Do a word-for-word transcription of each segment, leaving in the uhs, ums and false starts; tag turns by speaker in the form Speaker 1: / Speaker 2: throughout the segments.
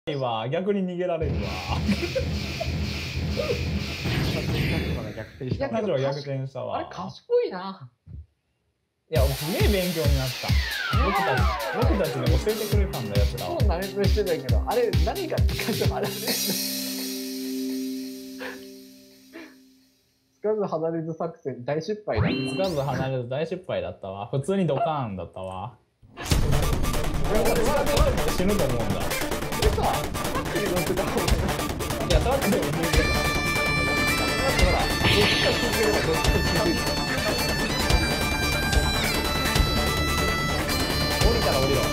Speaker 1: いわ、逆に逃げられるわ。
Speaker 2: 逆転した。
Speaker 1: 彼女は逆転したわ。
Speaker 3: あれ賢いな。
Speaker 1: いや、すげえ勉強になった。僕たち、僕たちに教えてくれたんだやつらは。
Speaker 3: そうなめプレしてたけど、あれ何かって感じはあれね。つかず離れず作戦大失敗だった。
Speaker 1: つかず離れず大失敗だったわ。普通にドカーンだったわ。死ぬと思うんだ。
Speaker 3: えさ、さっきのってた方がい
Speaker 1: いや、さっきでも死んでた。
Speaker 3: ほら、どっちか聞いてればどっちか聞いてる。
Speaker 1: 降りたら降りろ。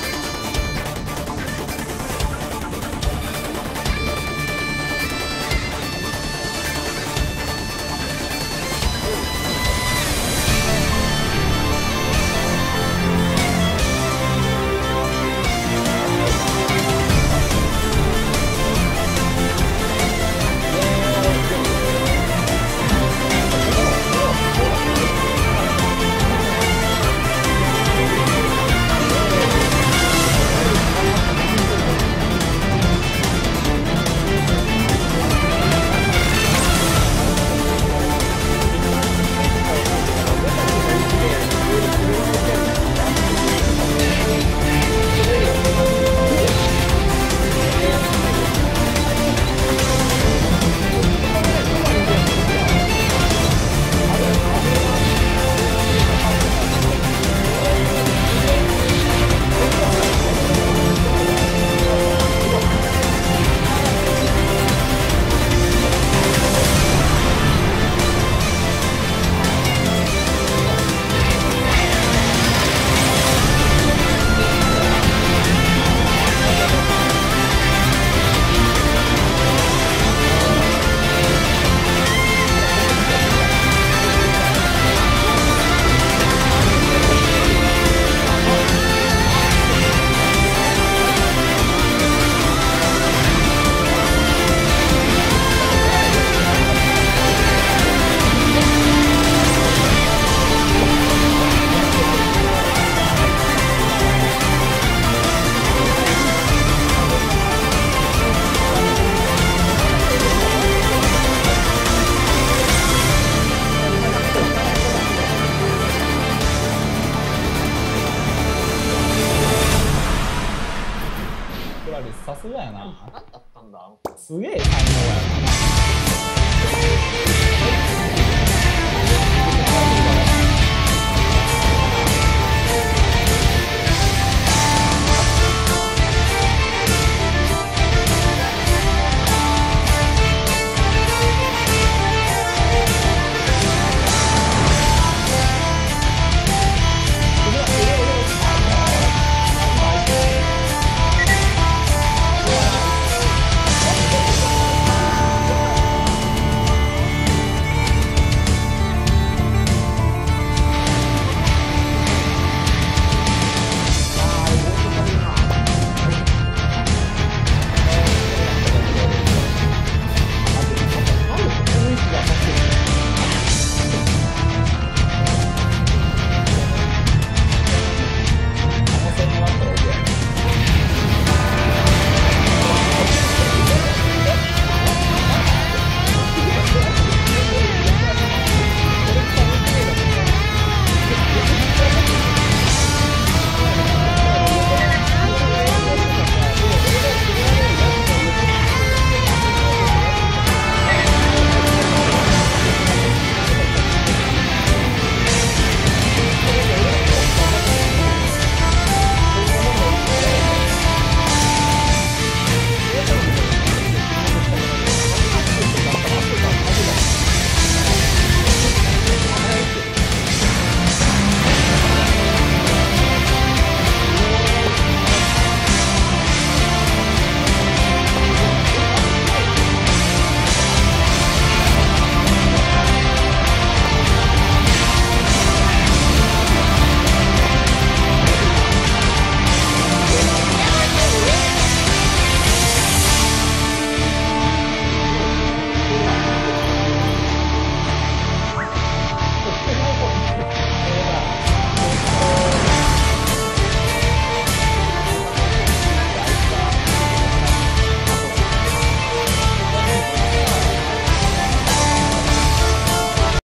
Speaker 1: さすがやな。
Speaker 3: 何だったんだ。
Speaker 1: すげえ才能やな。